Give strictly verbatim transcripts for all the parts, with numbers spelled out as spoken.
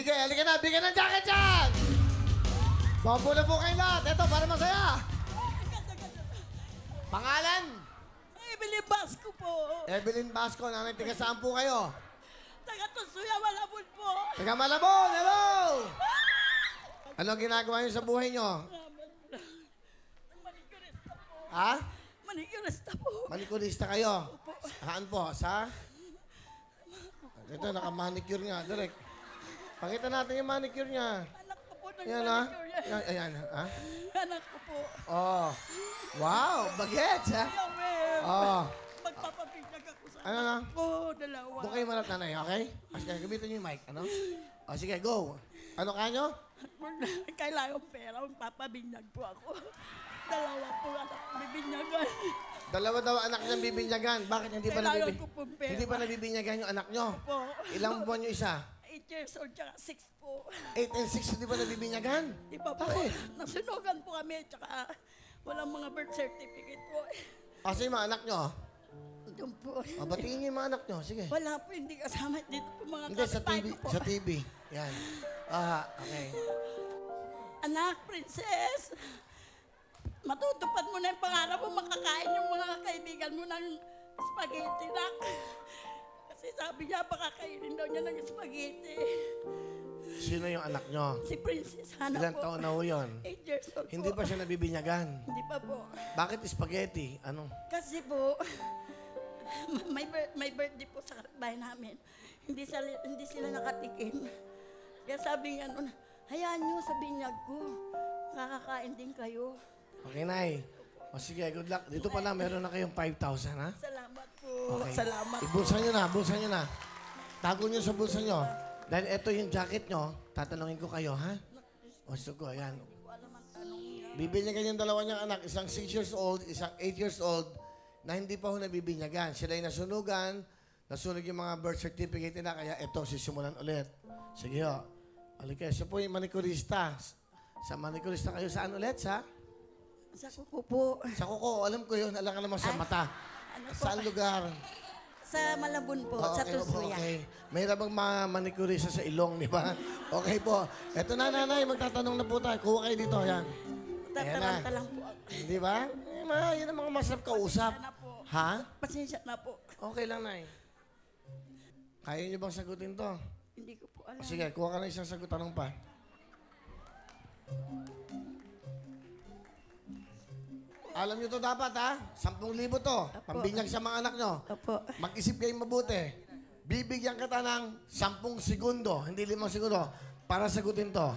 Sige, halika na. Bigyan ng jacket dyan! Bambo na po kayo lahat. Ito, para masaya. Pangalan? Evelyn Basco po. Evelyn Basco. Nanay, tiga saan po kayo? Taga Tusuya, Malabon po. Taga Malabon. Hello! Ano ginagawa niyo sa buhay niyo? Manicurista po. Ha? Manicurista po. Manikurista kayo? Saan po? Sa? Ito, naka-manicure nga. Direk. Pakita natin yung manicure niya. Anak ko po ng Ayan, ha? manicure yan. Ayan, ayan, ha? Anak ko po. Oh. Wow, bagets, ha? Yawer. Oh. Magpapabinyag ako sa Ano na? anak ko. Dalawa. Doon kayo manat nanay, okay? Sige, gamitin niyo yung mic, ano? O, sige, go. Ano kanyo? Kailangan pera. Magpapabinyag po ako. Dalawa po anak bibinyagan. Dalawa daw anak niyang bibinyagan. Bakit hindi pa Kailangan nabibinyagan? ko pong pera. Hindi pa nabibinyagan yung anak niyo? Po. Ilang buwan yung isa? Eight years old tsaka six po. Eight and six, hindi pa nabibinyagan? Di ba po? Bakit? Nasunugan po kami tsaka walang mga birth certificate po. Kasi yung mga anak niyo, Doon po. o, batiin niyo yung mga anak niyo. Sige. Wala po, hindi kasama dito po mga Hindi, sa T V. kapitbahay ko po. Sa T V. Yan. Ah, okay. Anak, princess, matutupad mo na yung pangarap mo, makakain yung mga kaibigan mo ng spaghetti, nak. Kasi sabi niya, baka kainin daw niya ng spaghetti. Sino yung anak niyo? Si Princess Hana Ilan po. taon na ho yun? Eight years old Hindi po. pa siya nabibinyagan. Hindi pa po. Bakit spaghetti? Ano? Kasi po, may, bir- may birthday po sa bahay namin. Hindi, sila, hindi sila nakatikim. Kaya sabi niya noon, hayaan niyo sa binyag ko. Kakakain din kayo. Okay, Nay. O sige, good luck. Dito pala, meron na kayong five thousand, ha? Salamat po. Okay. Salamat. Ibulsa nyo na, bulsa nyo na. Tago nyo sa bulsa nyo. Dahil ito yung jacket nyo, tatanungin ko kayo, ha? O, sugo, ayan. Alam ang tanong niya. Bibinyagan yung dalawa niyang anak, isang six years old, isang eight years old, na hindi pa ho nabibinyagan. Sila yung nasunugan, nasunog yung mga birth certificate nila, kaya ito, sisimulan ulit. Sige ho. Halika, siya po yung manikurista. Sa manikurista kayo, saan ulit? Sa? Sa kuko po. Sa kuko, alam ko yun. Alam ka naman sa mata. Ano po? Saan lugar? Sa Malabon po, Oh, sa okay, Tusuya. okay. May rabang mga manikurista sa ilong, di ba? Okay po. Eto na, nanay, magtatanong na po tayo. Kuha kayo dito, yan. Ayan na. Tataranta lang po ako. Di ba? Eh, ma, yun ang mga masarap kausap. Pasensya na po. Ha? Pasensya na po. Okay lang, nay. Kaya niyo bang sagutin to? Hindi ko po alam. O, sige, kuha ka na isang sagot. Tanong pa. Alam niyo to dapat, ha? Sampung libo to. Pambinyag sa mga anak nyo. Opo. Mag-isip kayo mabuti. Bibigyan kita ng sampung segundo, hindi limang segundo, para sagutin to.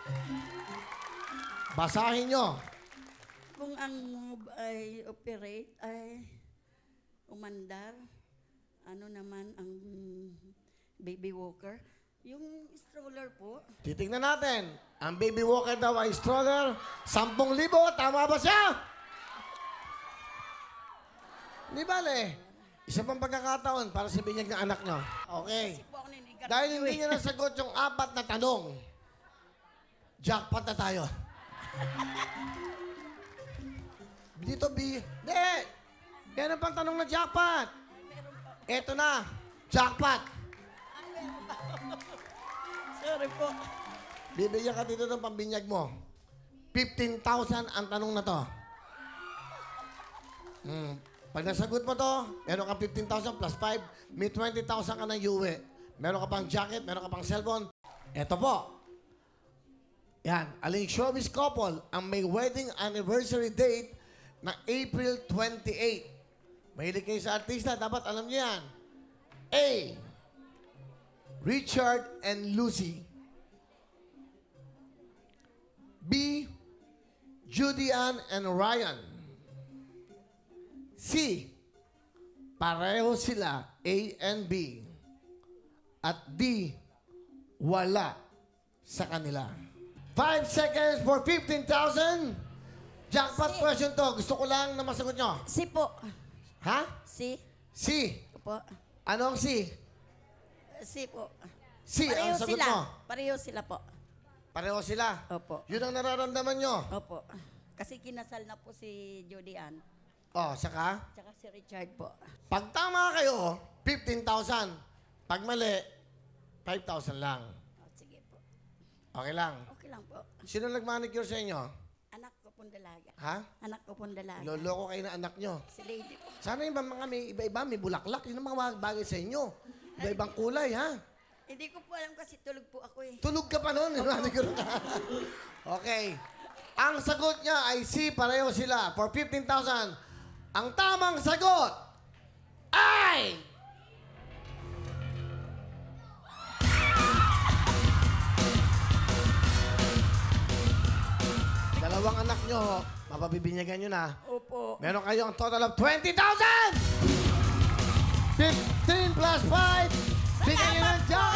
Basahin nyo. Kung ang move ay operate ay umandar, ano naman ang baby walker, yung stroller po. Titingnan natin. Ang baby walker daw ay stroller. Sampung libo. Tama ba siya? Di bale. Isa pang pagkakataon para sa binyag ng anak nyo. Okay. Kasi po ako ninigarilyo Dahil hindi eh. niya nasagot yung apat na tanong, jackpot na tayo. Dito, B. Hindi. Meron pang tanong na jackpot. Eto na. Jackpot. Sorry po. Bibigyan ka dito ng pambinyag mo. fifteen thousand ang tanong na to. Hmm. Pag nasagot mo to, meron kang fifteen thousand plus five, may twenty thousand ka na uwi. Meron ka pang jacket, meron ka pang cellphone. Eto po. Yan. Aling showbiz couple ang may wedding anniversary date na April twenty-eighth. Mahilig kayo sa artista, dapat alam niyo yan. A. Richard and Lucy. B. Judy Ann and Ryan. C. Pareho sila, A and B. At D. Wala sa kanila. Five seconds for fifteen thousand. Jackpot Si. question to. Gusto ko lang na masagot nyo. Si po. Ha? Si. C. Po. Anong C? Si po. C ang Pareho sagot sila. mo. Pareho sila po. Pareho sila. Opo. Yun ang nararamdaman nyo. Opo. Kasi kinasal na po si Judy Ann. Oh, saka? Tsaka si Richard po. Pag tama kayo, fifteen thousand. Pag mali, five thousand lang. Oh, sige po. Okay lang. Okay lang po. Sino nag-manicure sa inyo? Anak ko pong dalaga. Ha? Anak ko pong dalaga. Loloko kayo ng anak nyo. Si Lady po. Sana yung mga may iba-iba, may bulaklak. Yun ang mga bagay sa inyo. Iba-ibang kulay, ha? Hindi ko po alam kasi tulog po ako eh. Tulog ka pa noon. Manicure ka. Okay. Ang sagot niya ay C, pareho sila. For fifteen thousand. Ang tamang sagot ay... Dalawang anak nyo, mapabibinyagan nyo na. Opo. Meron kayo ang total of twenty thousand! fifteen plus five, bigyan nyo ng job!